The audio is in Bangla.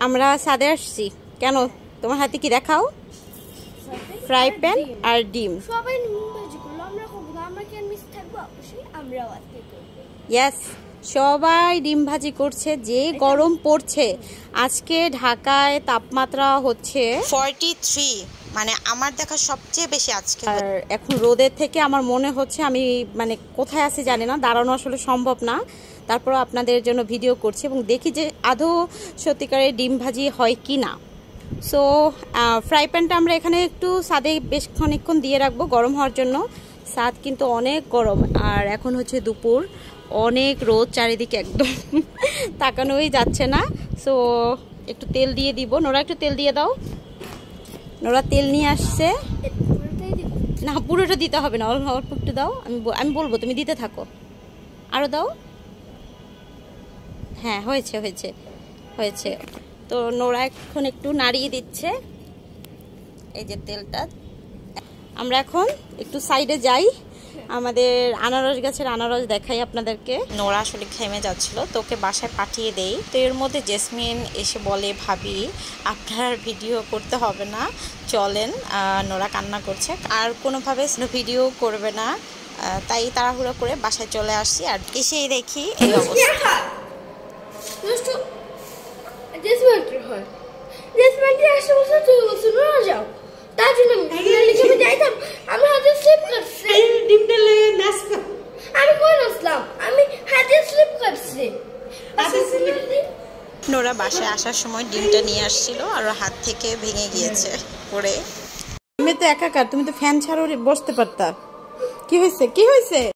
আমরা সাদে আসছি কেন? তোমার হাতে কি দেখাও? ফ্রাই প্যান আর ডিম। সবাই ডিম ভাজি করলো, আমরা খাবো না, আমরা কেন মিস থাকবো? অবশ্যই আমরাও আজকে করব। ইয়েস, সবাই ডিম ভাজি করছে। যে গরম পড়ছে আজকে ঢাকায়, তাপমাত্রা হচ্ছে 43, মানে আমার দেখা সবচেয়ে বেশি আজকে। আর এখন রোদের থেকে আমার মনে হচ্ছে আমি মানে কোথায় আছি জানি না, দাঁড়ানো আসলে সম্ভব না। তারপর আপনাদের জন্য ভিডিও করছি এবং দেখি যে আদৌ সত্যিকারের ডিম ভাজি হয় কি না। সো ফ্রাই প্যানটা আমরা এখানে একটু ছাদে বেশ খানিকক্ষণ দিয়ে রাখবো গরম হওয়ার জন্য। ছাদ কিন্তু অনেক গরম, আর এখন হচ্ছে দুপুর, অনেক রোদ চারিদিকে, একদম তাকানোই যাচ্ছে না। সো একটু তেল দিয়ে দিব। নোরা একটু তেল দিয়ে দাও। নোরা তেল নিয়ে আসছে। না, পুরোটা দিতে হবে না, অল্প অল্প একটু দাও। আমি বলবো, তুমি দিতে থাকো। আরও দাও। হ্যাঁ, হয়েছে হয়েছে হয়েছে। তো নোরা এখন একটু নাড়িয়ে দিচ্ছে এই যে তেলটা। আমরা এখন একটু সাইডে যাই, আমাদের আনারস গাছের আনারস দেখাই আপনাদেরকে। নোরা আসলে ঘেমে যাচ্ছিল, তোকে বাসায় পাঠিয়ে দেই। তো এর মধ্যে জেসমিন এসে বলে, ভাবি আপনার ভিডিও করতে হবে না, চলেন। নোরা কান্না করছে, আর কোনোভাবে ভিডিও করবে না, তাই তাড়াহুড়ো করে বাসায় চলে আসছি। আর এসেই দেখি এই অবস্থা। তার জন্য আমি যাইতাম, আমি হাতে স্লিপ করছি, ডিমটা লেগে নাচতাম। আমি কই নাচলাম, আমি হাতে স্লিপ করছি। নোরা বাসায় আসার সময় ডিমটা নিয়ে আসছিল আর হাত থেকে ভেঙে গিয়েছে পড়ে। তুমি তো একাকার, তুমি তো ফ্যান ছাড়াও বসতে পারতা। কি হয়েছে? কি হয়েছে?